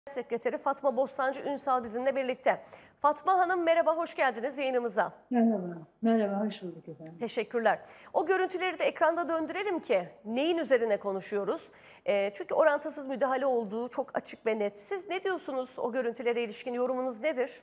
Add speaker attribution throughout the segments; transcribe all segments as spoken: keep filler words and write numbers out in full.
Speaker 1: Sekreteri Fatma Bostancı Ünsal bizimle birlikte. Fatma Hanım merhaba, hoş geldiniz yayınımıza.
Speaker 2: Merhaba, merhaba, hoş bulduk efendim.
Speaker 1: Teşekkürler. O görüntüleri de ekranda döndürelim ki neyin üzerine konuşuyoruz? E, çünkü orantısız müdahale olduğu çok açık ve net. Siz ne diyorsunuz o görüntülere ilişkin yorumunuz nedir?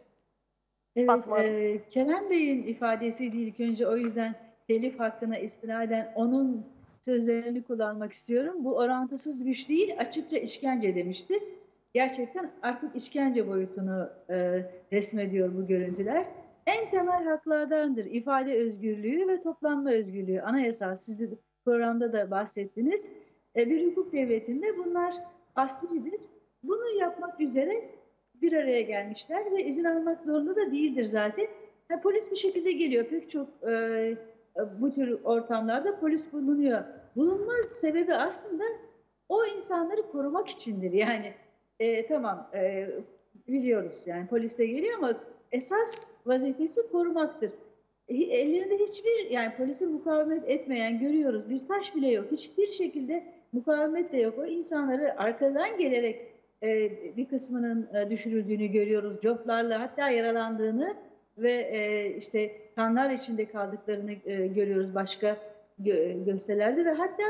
Speaker 2: Evet,
Speaker 1: Fatma Hanım.
Speaker 2: e, Kerem Bey'in ifadesiydi ilk önce, o yüzden telif hakkına istinaden onun sözlerini kullanmak istiyorum. Bu orantısız güç değil, açıkça işkence demişti. Gerçekten artık işkence boyutunu e, resmediyor bu görüntüler. En temel haklardandır ifade özgürlüğü ve toplanma özgürlüğü. Anayasal, siz de programda da bahsettiniz. E, bir hukuk devletinde bunlar aslidir. Bunu yapmak üzere bir araya gelmişler ve izin almak zorunda da değildir zaten. Ha, polis bir şekilde geliyor. Pek çok e, bu tür ortamlarda polis bulunuyor. Bulunma sebebi aslında o insanları korumak içindir. Yani e, tamam e, biliyoruz, yani polis de geliyor ama esas vazifesi korumaktır. E, ellerinde hiçbir, yani polise mukavemet etmeyen görüyoruz. Bir taş bile yok. Hiçbir şekilde mukavemet de yok. O insanları arkadan gelerek e, bir kısmının e, düşürüldüğünü görüyoruz. Coplarla hatta yaralandığını ve e, işte kanlar içinde kaldıklarını e, görüyoruz başka gö gösterilerde ve hatta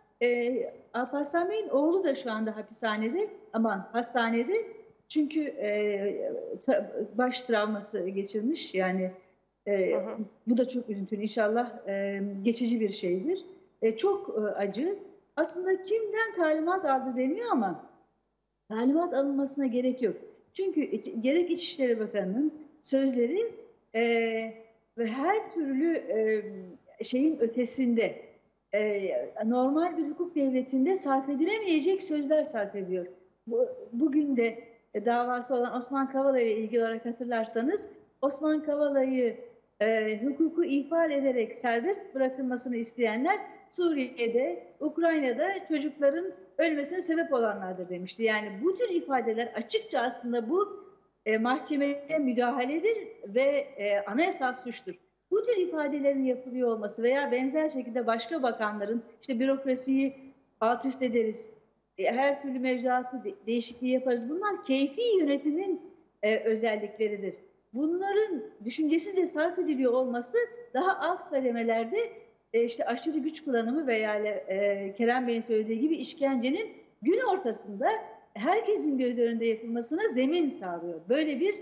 Speaker 2: e, Alparslan Bey'in oğlu da şu anda hapishanede, aman hastanede, çünkü e, tra baş travması geçirmiş. Yani e,
Speaker 1: Hı hı.
Speaker 2: bu da çok üzüntülü. İnşallah e, geçici bir şeydir. E, çok e, acı. Aslında kimden talimat aldı deniyor ama talimat alınmasına gerek yok. Çünkü iç, gerek İçişleri Bakanı'nın sözleri e, ve her türlü e, şeyin ötesinde e, normal bir hukuk devletinde sarf edilemeyecek sözler sarf ediyor. Bu, bugün de e, davası olan Osman Kavala ile ilgili olarak hatırlarsanız, Osman Kavala'yı e, hukuku ihmal ederek serbest bırakılmasını isteyenler Suriye'de, Ukrayna'da çocukların ölmesine sebep olanlardır demişti. Yani bu tür ifadeler açıkça aslında bu e, mahkemeye müdahaledir ve e, anayasal suçtur. Bu tür ifadelerin yapılıyor olması veya benzer şekilde başka bakanların işte bürokrasiyi alt üst ederiz, e, her türlü mevzuatı de değişikliği yaparız. Bunlar keyfi yönetimin e, özellikleridir. Bunların düşüncesizce sarf ediliyor olması daha alt kademelerde e, işte aşırı güç kullanımı veya e, Kerem Bey'in söylediği gibi işkencenin gün ortasında herkesin göz önünde yapılmasına zemin sağlıyor. Böyle bir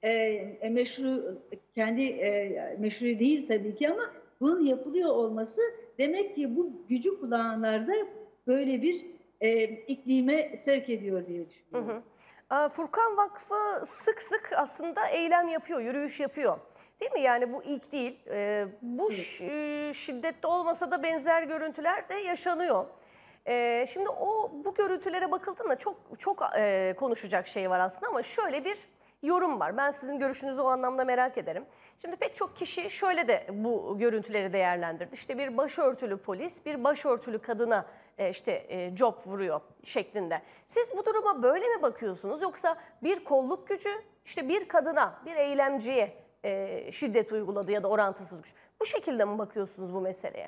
Speaker 2: e, meşru, kendi e, meşru değil tabii ki, ama bunun yapılıyor olması demek ki bu gücü kullananlarda böyle bir e, iklime sevk ediyor diye düşünüyorum.
Speaker 1: Hı hı. Furkan Vakfı sık sık aslında eylem yapıyor, yürüyüş yapıyor. Değil mi? Yani bu ilk değil. Ee, bu
Speaker 2: Evet.
Speaker 1: şiddette olmasa da benzer görüntüler de yaşanıyor. Ee, şimdi o bu görüntülere bakıldığında çok çok e, konuşacak şey var aslında, ama şöyle bir yorum var. Ben sizin görüşünüzü o anlamda merak ederim. Şimdi pek çok kişi şöyle de bu görüntüleri değerlendirdi. İşte bir başörtülü polis bir başörtülü kadına e, işte e, cop vuruyor şeklinde. Siz bu duruma böyle mi bakıyorsunuz, yoksa bir kolluk gücü işte bir kadına, bir eylemciye e, şiddet uyguladı ya da orantısız güç? Bu şekilde mi bakıyorsunuz bu meseleye?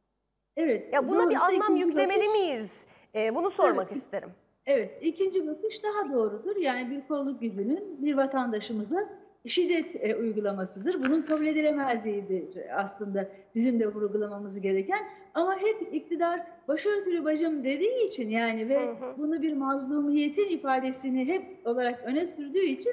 Speaker 2: Evet,
Speaker 1: Ya buna bir
Speaker 2: doğrusu
Speaker 1: anlam
Speaker 2: ikinci
Speaker 1: yüklemeli
Speaker 2: bakış.
Speaker 1: miyiz? E, bunu
Speaker 2: Evet,
Speaker 1: sormak isterim.
Speaker 2: evet, ikinci bakış daha doğrudur. Yani bir kolluk gücünün bir vatandaşımıza şiddet e, uygulamasıdır. Bunun kabul edilemezliğidir aslında bizim de vurgulamamız gereken. Ama hep iktidar başörtülü bacım dediği için, yani
Speaker 1: Hı
Speaker 2: ve
Speaker 1: hı.
Speaker 2: bunu bir mazlumiyetin ifadesini hep olarak öne sürdüğü için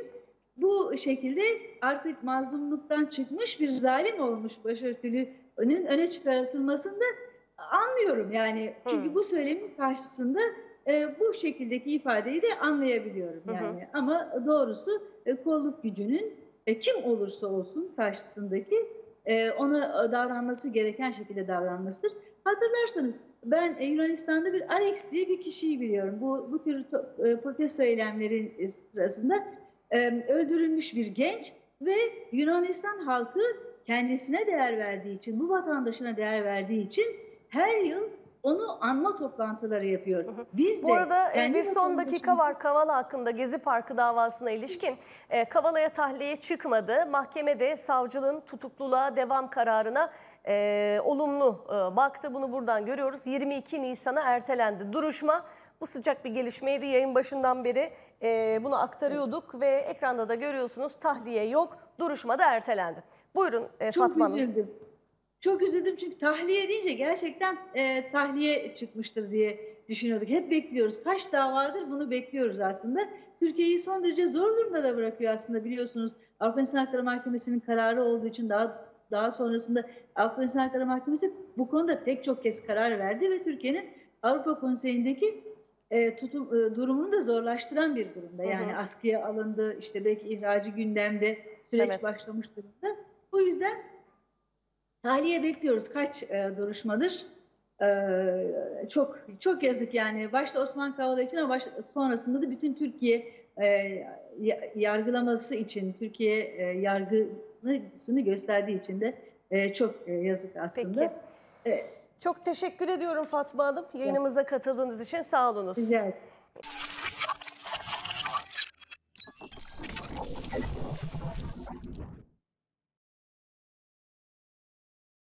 Speaker 2: bu şekilde artık mazlumluktan çıkmış bir zalim olmuş başörtülünün öne çıkartılmasını da anlıyorum. Yani
Speaker 1: Hı
Speaker 2: çünkü bu söylemin karşısında e, bu şekildeki ifadeyi de anlayabiliyorum
Speaker 1: hı. Hı.
Speaker 2: yani. Ama doğrusu e, kolluk gücünün e, kim olursa olsun karşısındaki e, ona davranması gereken şekilde davranmasıdır. Hatırlarsanız ben e, Yunanistan'da bir Alex diye bir kişiyi biliyorum. Bu, bu tür e, protesto eylemleri sırasında e, öldürülmüş bir genç ve Yunanistan halkı kendisine değer verdiği için, bu vatandaşına değer verdiği için her yıl onu anma toplantıları yapıyor.
Speaker 1: Hı hı.
Speaker 2: Biz
Speaker 1: Bu
Speaker 2: de
Speaker 1: arada e,
Speaker 2: kendi
Speaker 1: bir son dakika
Speaker 2: vatandaşımızı...
Speaker 1: var Kavala hakkında, Gezi Parkı davasına ilişkin. E, Kavala'ya tahliye çıkmadı. Mahkemede savcılığın tutukluluğa devam kararına e, olumlu e, baktı. Bunu buradan görüyoruz. yirmi iki Nisan'a ertelendi duruşma. Bu sıcak bir gelişmeydi. Yayın başından beri e, bunu aktarıyorduk ve ekranda da görüyorsunuz tahliye yok, duruşma da ertelendi. Buyurun e,
Speaker 2: Çok
Speaker 1: Fatma Hanım.
Speaker 2: üzüldüm. Çok üzüldüm çünkü tahliye deyince gerçekten e, tahliye çıkmıştır diye düşünüyorduk. Hep bekliyoruz. Kaç davadır bunu bekliyoruz aslında. Türkiye'yi son derece zor durumda da bırakıyor aslında, biliyorsunuz. Avrupa İnsan Hakları Mahkemesi'nin kararı olduğu için daha daha sonrasında Avrupa İnsan Hakları Mahkemesi bu konuda pek çok kez karar verdi ve Türkiye'nin Avrupa Konseyi'ndeki e, tutum, e, durumunu da zorlaştıran bir durumda. Yani
Speaker 1: Hı hı.
Speaker 2: askıya alındı, işte belki ihracı gündemde, süreç
Speaker 1: Evet.
Speaker 2: başlamış durumda. O yüzden tahliye bekliyoruz. Kaç e, duruşmadır? E, çok çok yazık yani. Başta Osman Kavala için ama baş, sonrasında da bütün Türkiye e, yargılaması için, Türkiye e, yargısını gösterdiği için de e, çok e, yazık aslında.
Speaker 1: Peki.
Speaker 2: E,
Speaker 1: Çok teşekkür ediyorum Fatma Hanım. Yayınımıza katıldığınız için sağ olunuz.
Speaker 2: Rica ederim.